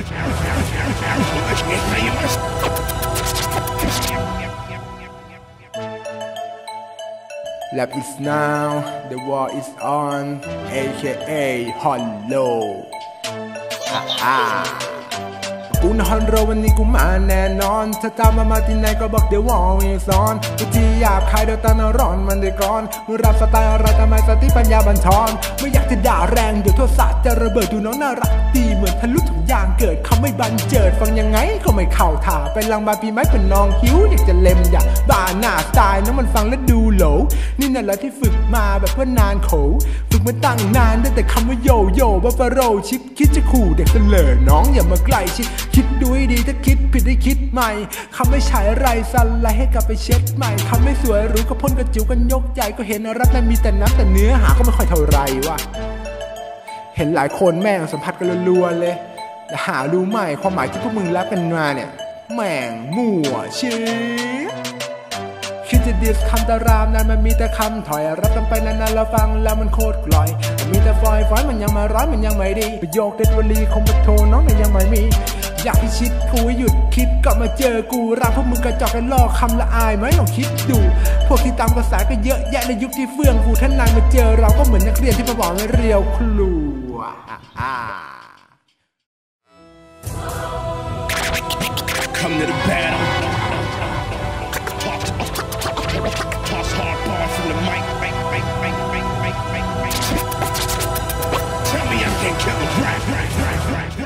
Lab is now, the war is on, aka Hollow กูนฮอนโรวันนี้กูมาแน่นอนถ้าตามมาที่ไหนก็บอกเดี๋ยววอลมีซ้อนวิธีหยาบคายเดี๋ยวตาร้อนมันได้ก่อนมึงรับสไตล์อะไรทำไมสติปัญญาบันทอนไม่อยากจะด่าแรงเดี๋ยวโทษศาสตร์จะระเบิดดูน้องน่ารักดีเหมือนทะลุถุงยางเกิดเขาไม่บันเจิดฟังยังไงก็ไม่เข้าท่าไปลังบาปีไม้เป็นน้องหิวอยากจะเล็มอยากบ้าหน้าสไตล์น้องมันฟังแล้วดูโหลนี่นั่นแหละที่ฝึกมาแบบว่านานโขฝึกมาตั้งนานได้แต่คำว่าโยโย่บัฟฟาโรชิปคิดจะขู่เด็กเสลอน้องอย่ามาใกล้ชิดคิดดูให้ดีถ้าคิดผิดให้คิดใหม่คำไม่ใช่ไรสั่นไล่ให้กลับไปเช็ดใหม่คำไม่สวยรู้ก็พ่นกระจิ๋วกันยกใหญ่ก็เห็นรักนั้นมีแต่น้ำแต่เนื้อหาก็ไม่ค่อยเท่าไรวะเห็นหลายคนแม่งสัมผัสกันรัวๆเลยแต่หารู้ไหมความหมายที่พวกมึงรับกันมาเนี่ยแม่งมั่วชี้คิดจะดิสคำตารามนั้นมันมีแต่คำถอยรับกันไปนานๆเราฟังแล้วมันโคตรกลอยมีแต่ฟอยมันยังมาร้อยมันยังไม่ดีประโยคเด็ดวลีคงบัดโทน้องยังไม่มีอยากพิชิตกูหยุดคิดก็มาเจอกูรักพวกมึงกระจอกกันลอกคำละอายไหมลองคิดดูพวกที่ตามกระแสก็เยอะแยะในยุคที่เฟื่องฟูท่านนายมาเจอเราก็เหมือนนักเรียนที่มาบอกในเรียวครู Come to the battle